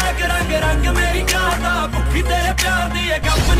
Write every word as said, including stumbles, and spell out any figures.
रंग रंग रंग मेरी चाहता भुखी तेरे प्यार दी है गप